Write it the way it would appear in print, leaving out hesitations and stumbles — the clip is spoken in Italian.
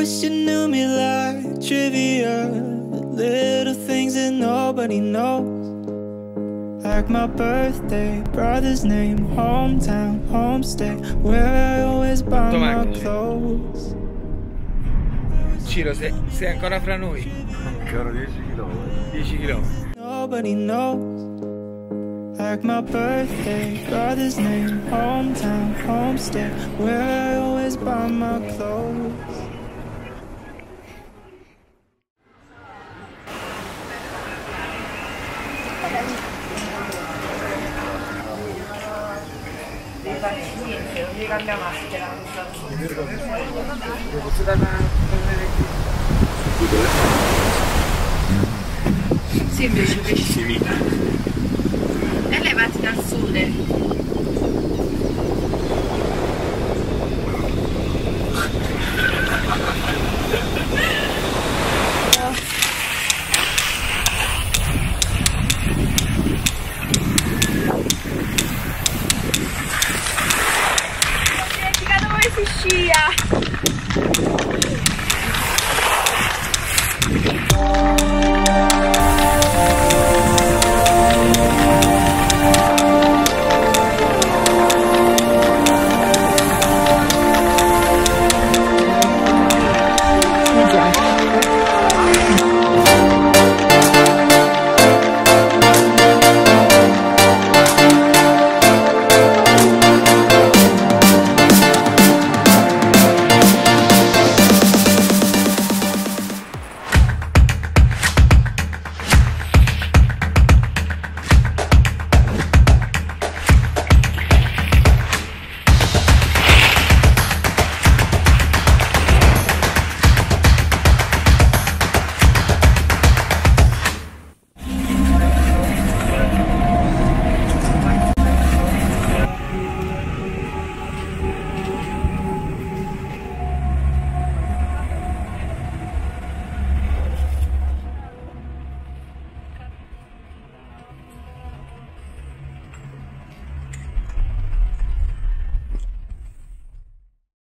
wish you knew me like trivia, little things that nobody knows, like my birthday, brother's name, hometown, homestay, where I always buy my clothes. Ciro, sei ancora fra noi? Ancora 10 km. 10 km. Nobody knows, like my birthday, brother's name, hometown, homestay, where I always buy my clothes. Niente, non devi cambiare maschera. Posso dare una Sì, invece e levati dal sole. Dove si scia?